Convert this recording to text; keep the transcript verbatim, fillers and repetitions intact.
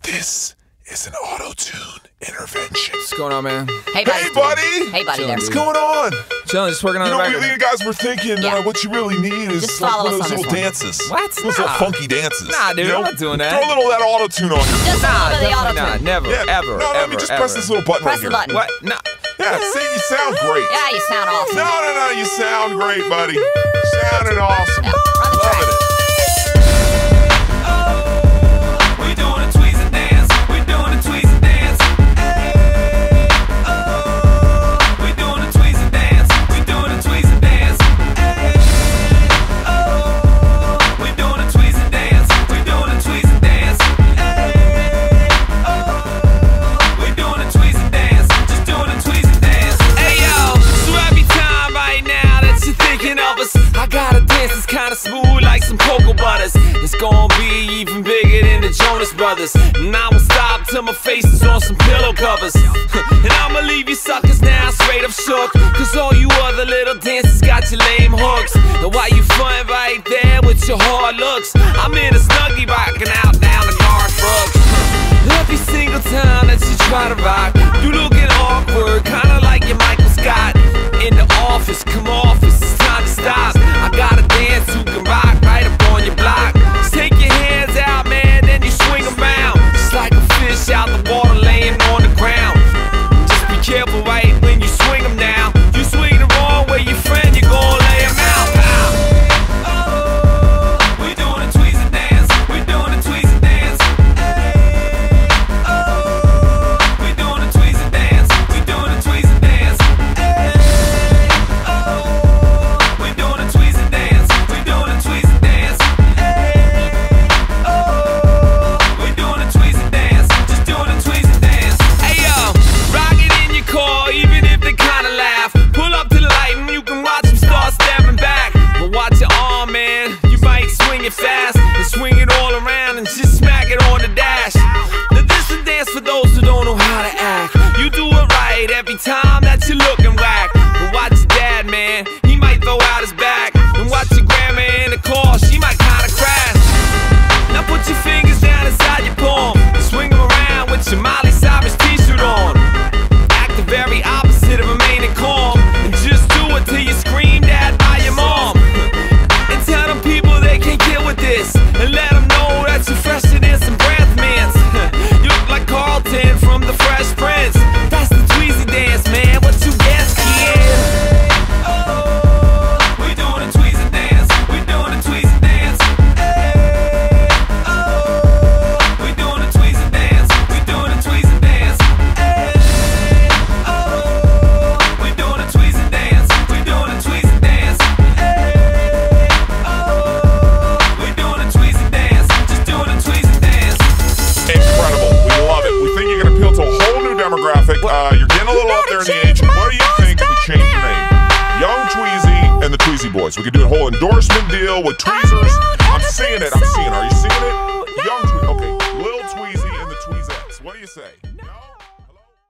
This is an auto-tune intervention. What's going on, man? Hey, buddy. Hey, buddy. Hey, buddy. There. What's going on? Chilling, just working on you the know, record. we, you guys were thinking Yeah. uh, what you really need is Just like follow one of us those on little this one. dances. What? Those Nah. little funky dances. Nah, dude, you know? I'm not doing that. Throw a little of that auto-tune on you. Just Nah, a little bit of the definitely auto-tune. not. Never, Yeah. ever, No, ever, let me just ever. press this little button Press right the here. button. What? No. Yeah, see, you sound great. Yeah, you sound awesome. No, no, no, you sound great, buddy. Sounding awesome. Yeah, run the track. Loving it. We doing a Tweezy dance. We doing a Tweezy dance. Hey, oh, we doing a Tweezy dance. We doing a Tweezy dance. Hey, oh, we doing a Tweezy dance. We doing a Tweezy dance. Hey, oh, we doing a Tweezy dance. Just doing a Tweezy dance. Hey yo, so every time right now that you're thinking of us, I got a dance that's kinda smooth like some cocoa butters. It's gonna be even bigger than the Jonas Brothers. And I'ma stop till my face is on some pillow covers. And I'ma leave you suckers now straight up shook, cause all you other little dancers got your lame hooks. And why you front right there with your hard looks? I'm in a snuggie rocking out down the Garth Brooks. Every single time that you try to rock, you looking awkward, kinda like your Michael Scott. In the office, come off, it's time to stop. I got a dance who can rock right up on your block. Just take your hands out, man, then you swing around, just like a fish out the water laying on the ground. Just be careful right when you swing them now. You swing the wrong way, your friend, you gon' lay him out. Pow. Oh, we doing a Tweezy dance. We doing a Tweezy dance. Hey, oh, we doing a Tweezy dance. We doing a Tweezy dance. Hey, oh, we doing a Tweezy dance. We doing a Tweezy dance. Hey, oh, we doing a Tweezy dance. Just doing a Tweezy dance. Hey yo, rock it in your car, even if they kinda laugh. Pull up to the light and you can watch them start stepping back. But watch your arm, man. You might swing it fast and swing it all around and just smack it on the dash. Now this is a dance for those who don't know how to act. You do it right every time that you're looking whack. But watch your dad, man. He might throw out his back. And watch your grandma in the car. She might kinda crash. Now put your fingers down inside your palm. Swing them around with your Miley Cyrus t-shirt on. Act the very opposite of remaining calm. And just do it till you screamed at by your mom. And tell them people they can't get with this. And let them know that you're fresher than some breath mints. You look like Carlton from the Fresh Prince. That's the Tweezy dance, man. What you guess, kid? Oh, we doing a Tweezy dance. We doing a Tweezy dance. Hey, oh, we doing a Tweezy dance. We doing a Tweezy dance. Hey, oh, we doing a Tweezy dance. We doing a Tweezy dance. Hey, oh, we doing a Tweezy dance. Just doing a Tweezy dance. Incredible. We love it. We think you're going to appeal to a whole new demographic. Uh, you're getting a little up there in the age. What do you think if we change your name? Young Tweezy and the Tweezy Boys. We could do a whole endorsement deal with tweezers. I'm seeing it. I'm seeing it. Are you seeing it? Young Tweezy. Okay. Little Tweezy and the Tweezettes. What do you say?